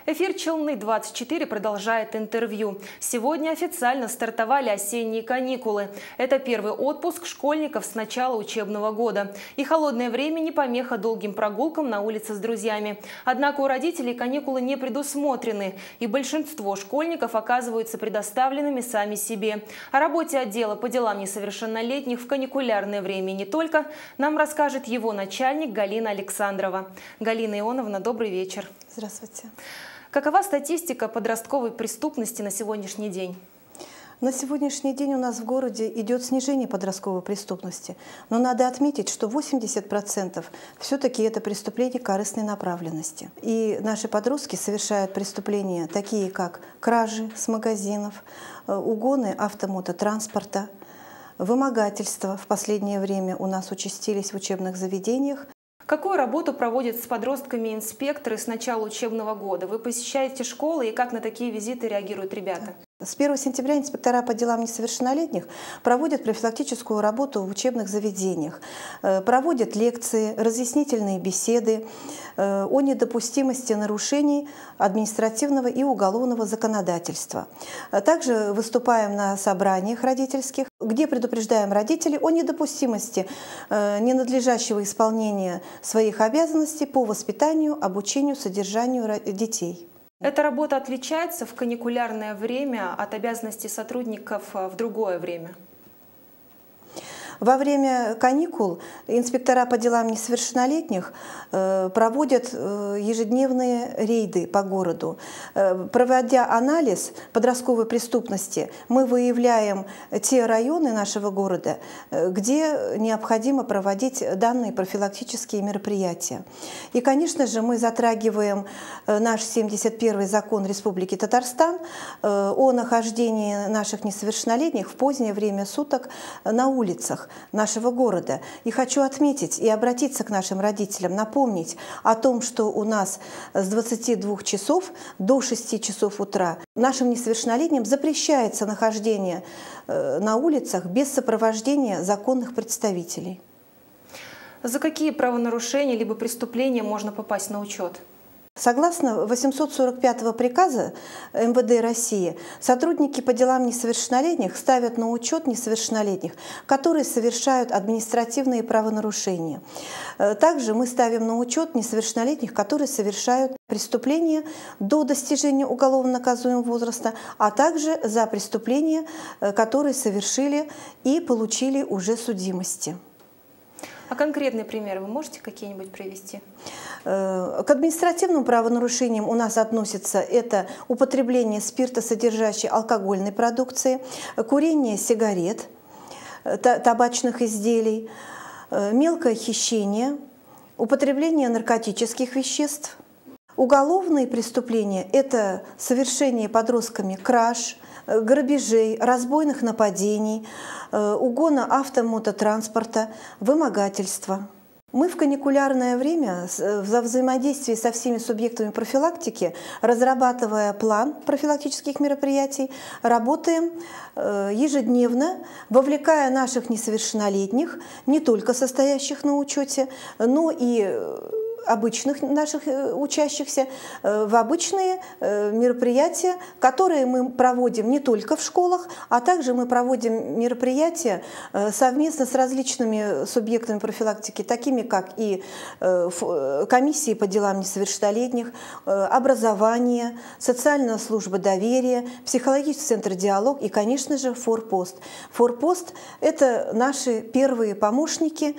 Эфир «Челны-24» продолжает интервью. Сегодня официально стартовали осенние каникулы. Это первый отпуск школьников с начала учебного года. И холодное время не помеха долгим прогулкам на улице с друзьями. Однако у родителей каникулы не предусмотрены, и большинство школьников оказываются предоставленными сами себе. О работе отдела по делам несовершеннолетних в каникулярное время не только нам расскажет его начальник Галина Александрова. Галина Ионовна, добрый вечер. Здравствуйте. Какова статистика подростковой преступности на сегодняшний день? На сегодняшний день у нас в городе идет снижение подростковой преступности. Но надо отметить, что 80% все-таки это преступления корыстной направленности. И наши подростки совершают преступления, такие как кражи с магазинов, угоны автомототранспорта, вымогательства в последнее время у нас участились в учебных заведениях. Какую работу проводят с подростками инспекторы с начала учебного года? Вы посещаете школы, и как на такие визиты реагируют ребята? С 1 сентября инспектора по делам несовершеннолетних проводят профилактическую работу в учебных заведениях, проводят лекции, разъяснительные беседы о недопустимости нарушений административного и уголовного законодательства. Также выступаем на собраниях родительских, где предупреждаем родителей о недопустимости ненадлежащего исполнения своих обязанностей по воспитанию, обучению, содержанию детей. Эта работа отличается в каникулярное время от обязанностей сотрудников в другое время? Во время каникул инспектора по делам несовершеннолетних проводят ежедневные рейды по городу. Проводя анализ подростковой преступности, мы выявляем те районы нашего города, где необходимо проводить данные профилактические мероприятия. И, конечно же, мы затрагиваем наш 71-й закон Республики Татарстан о нахождении наших несовершеннолетних в позднее время суток на улицах нашего города. И хочу отметить и обратиться к нашим родителям, напомнить о том, что у нас с 22 часов до 6 часов утра нашим несовершеннолетним запрещается нахождение на улицах без сопровождения законных представителей. За какие правонарушения либо преступления можно попасть на учет? Согласно 845 приказа МВД России, сотрудники по делам несовершеннолетних ставят на учет несовершеннолетних, которые совершают административные правонарушения. Также мы ставим на учет несовершеннолетних, которые совершают преступления до достижения уголовно наказуемого возраста, а также за преступления, которые совершили и получили уже судимости. А конкретные примеры вы можете какие-нибудь привести? К административным правонарушениям у нас относятся это употребление спиртосодержащей алкогольной продукции, курение сигарет, табачных изделий, мелкое хищение, употребление наркотических веществ. Уголовные преступления – это совершение подростками краж, грабежей, разбойных нападений, угона автомототранспорта, вымогательства. Мы в каникулярное время за взаимодействие со всеми субъектами профилактики, разрабатывая план профилактических мероприятий, работаем ежедневно, вовлекая наших несовершеннолетних, не только состоящих на учете, но и обычных наших учащихся в обычные мероприятия, которые мы проводим не только в школах, а также мы проводим мероприятия совместно с различными субъектами профилактики, такими как и комиссии по делам несовершеннолетних, образование, социальная служба доверия, психологический центр «Диалог» и, конечно же, Форпост. Форпост – это наши первые помощники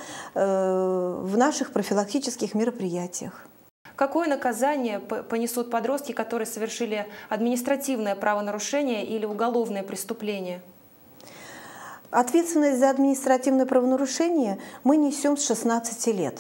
в наших профилактических мероприятиях. Какое наказание понесут подростки, которые совершили административное правонарушение или уголовное преступление? Ответственность за административное правонарушение мы несем с 16 лет.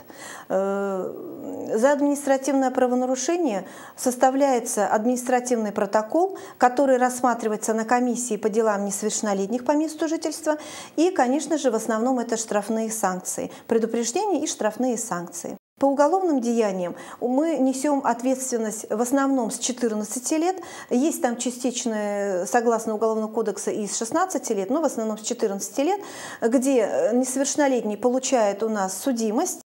За административное правонарушение составляется административный протокол, который рассматривается на комиссии по делам несовершеннолетних по месту жительства. И, конечно же, в основном это штрафные санкции, предупреждения и штрафные санкции. По уголовным деяниям мы несем ответственность в основном с 14 лет. Есть там частичная, согласно Уголовного кодекса, и с 16 лет, но в основном с 14 лет, где несовершеннолетний получает у нас судимость.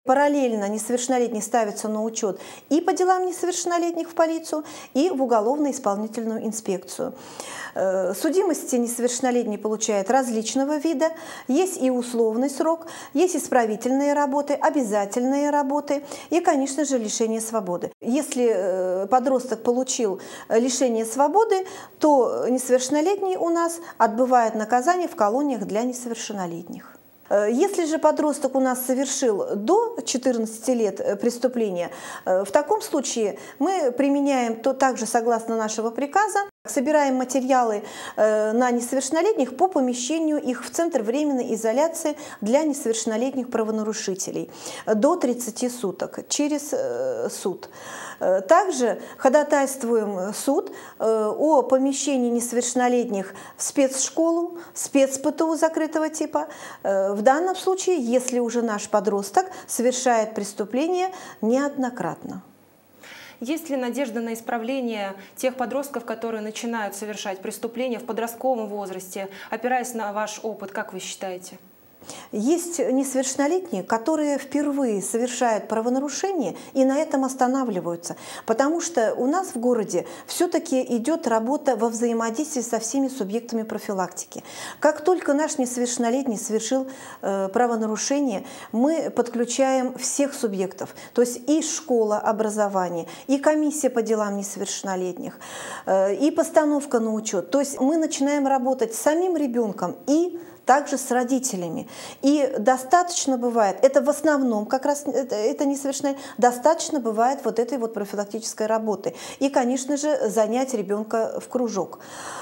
параллельно несовершеннолетний ставится на учет и по делам несовершеннолетних в полицию, и в уголовно-исполнительную инспекцию. Судимости несовершеннолетний получает различного вида. Есть и условный срок, есть исправительные работы, обязательные работы и, конечно же, лишение свободы. Если подросток получил лишение свободы, то несовершеннолетний у нас отбывает наказание в колониях для несовершеннолетних. Если же подросток у нас совершил до 14 лет преступления, в таком случае мы применяем также согласно нашего приказа, собираем материалы на несовершеннолетних по помещению их в Центр временной изоляции для несовершеннолетних правонарушителей до 30 суток через суд. Также ходатайствуем суд о помещении несовершеннолетних в спецшколу, спец-ПТУ закрытого типа, в данном случае, если уже наш подросток совершает преступление неоднократно. Есть ли надежда на исправление тех подростков, которые начинают совершать преступления в подростковом возрасте, опираясь на ваш опыт, как вы считаете? Есть несовершеннолетние, которые впервые совершают правонарушение и на этом останавливаются, потому что у нас в городе все-таки идет работа во взаимодействии со всеми субъектами профилактики. Как только наш несовершеннолетний совершил правонарушение, мы подключаем всех субъектов, то есть и школа образования, и комиссия по делам несовершеннолетних, и постановка на учет. То есть мы начинаем работать с самим ребенком и также с родителями. И достаточно бывает, это в основном как раз это несовершеннолетие, достаточно бывает вот этой вот профилактической работы. И, конечно же, занять ребенка в кружок.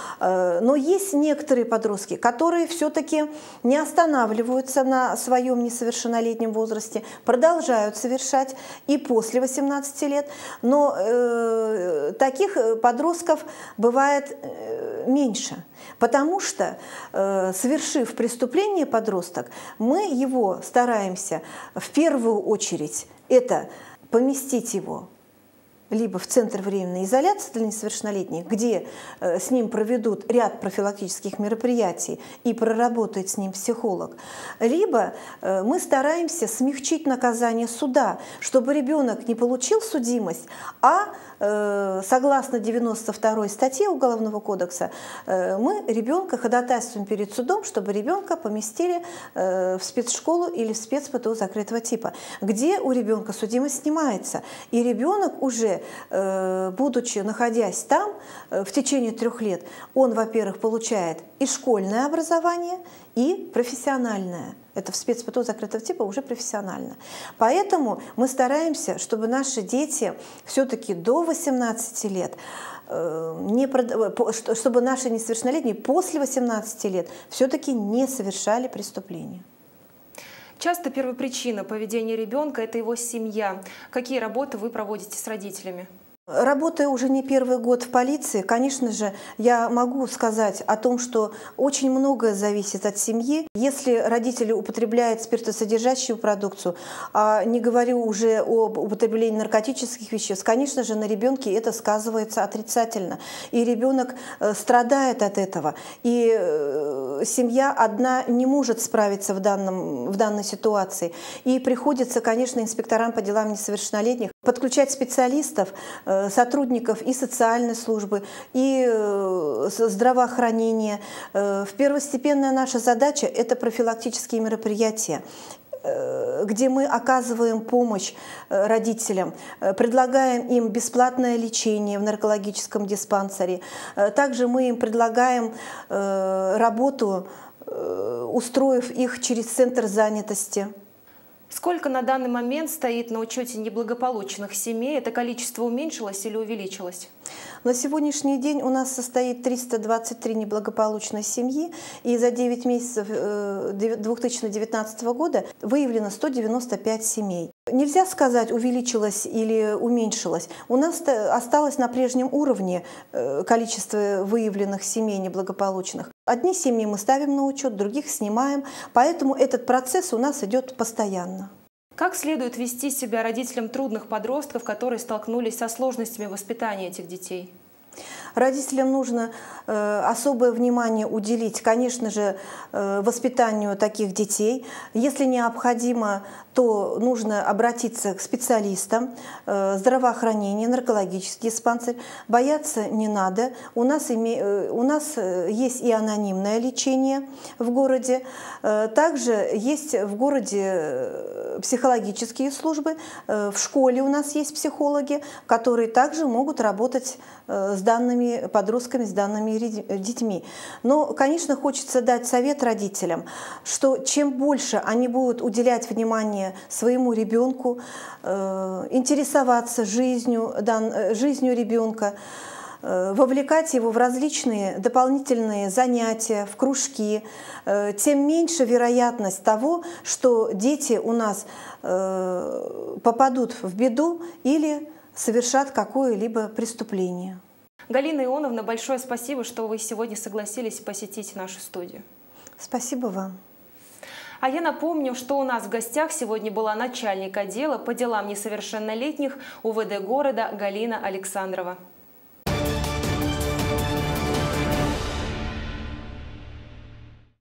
Но есть некоторые подростки, которые все-таки не останавливаются на своем несовершеннолетнем возрасте, продолжают совершать и после 18 лет. Но таких подростков бывает меньше, потому что, совершив преступление подросток, мы его стараемся в первую очередь это поместить его либо в Центр временной изоляции для несовершеннолетних, где с ним проведут ряд профилактических мероприятий и проработает с ним психолог, либо мы стараемся смягчить наказание суда, чтобы ребенок не получил судимость, а согласно 92 статье Уголовного кодекса мы ребенка ходатайствуем перед судом, чтобы ребенка поместили в спецшколу или в спец-ПТУ закрытого типа, где у ребенка судимость снимается, и ребенок уже будучи, находясь там в течение 3 лет, он, во-первых, получает и школьное образование, и профессиональное. Это в спец-ПТУ закрытого типа уже профессионально. Поэтому мы стараемся, чтобы наши дети все-таки до 18 лет, чтобы наши несовершеннолетние после 18 лет все-таки не совершали преступления. Часто первопричина поведения ребенка – это его семья. Какие работы вы проводите с родителями? Работая уже не первый год в полиции, конечно же, я могу сказать о том, что очень многое зависит от семьи. Если родители употребляют спиртосодержащую продукцию, а не говорю уже об употреблении наркотических веществ, конечно же, на ребенке это сказывается отрицательно. И ребенок страдает от этого. И семья одна не может справиться в данной ситуации. И приходится, конечно, инспекторам по делам несовершеннолетних подключать специалистов, сотрудников и социальной службы, и здравоохранения. Первостепенная наша задача – это профилактические мероприятия, где мы оказываем помощь родителям, предлагаем им бесплатное лечение в наркологическом диспансере. Также мы им предлагаем работу, устроив их через центр занятости. Сколько на данный момент стоит на учете неблагополучных семей? Это количество уменьшилось или увеличилось? На сегодняшний день у нас состоит 323 неблагополучной семьи, и за 9 месяцев 2019 года выявлено 195 семей. Нельзя сказать, увеличилось или уменьшилось. У нас осталось на прежнем уровне количество выявленных семей неблагополучных. Одни семьи мы ставим на учет, других снимаем, поэтому этот процесс у нас идет постоянно. Как следует вести себя родителям трудных подростков, которые столкнулись со сложностями воспитания этих детей? Родителям нужно особое внимание уделить, конечно же, воспитанию таких детей. Если необходимо, то нужно обратиться к специалистам, здравоохранение, наркологический диспансер. Бояться не надо. У нас есть и анонимное лечение в городе. Также есть в городе психологические службы. В школе у нас есть психологи, которые также могут работать с данными подростками, с данными детьми. Но, конечно, хочется дать совет родителям, что чем больше они будут уделять внимание своему ребенку, интересоваться жизнью ребенка, вовлекать его в различные дополнительные занятия, в кружки, тем меньше вероятность того, что дети у нас попадут в беду или совершат какое-либо преступление. Галина Ионовна, большое спасибо, что вы сегодня согласились посетить нашу студию. Спасибо вам. А я напомню, что у нас в гостях сегодня была начальник отдела по делам несовершеннолетних УВД города Галина Александрова.